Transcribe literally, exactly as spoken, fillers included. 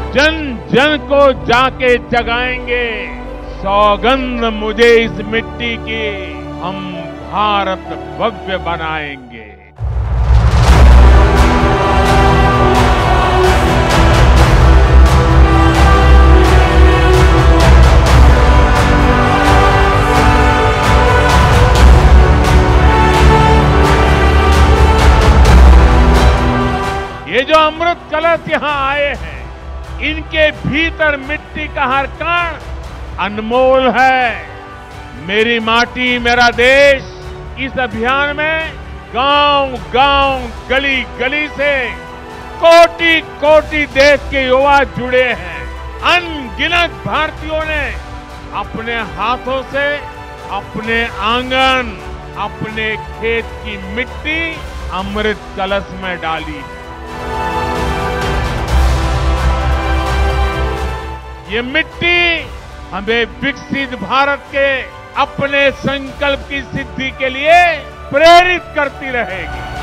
जन जन को जाके जगाएंगे। सौगंध मुझे इस मिट्टी की, हम भारत भव्य बनाएंगे। ये जो अमृत कलश यहाँ आए हैं, इनके भीतर मिट्टी का हर कण अनमोल है। मेरी माटी मेरा देश, इस अभियान में गांव गांव गली गली से कोटि कोटि देश के युवा जुड़े हैं। अनगिनत भारतीयों ने अपने हाथों से अपने आंगन, अपने खेत की मिट्टी अमृत कलश में डाली। ये मिट्टी हमें विकसित भारत के अपने संकल्प की सिद्धि के लिए प्रेरित करती रहेगी।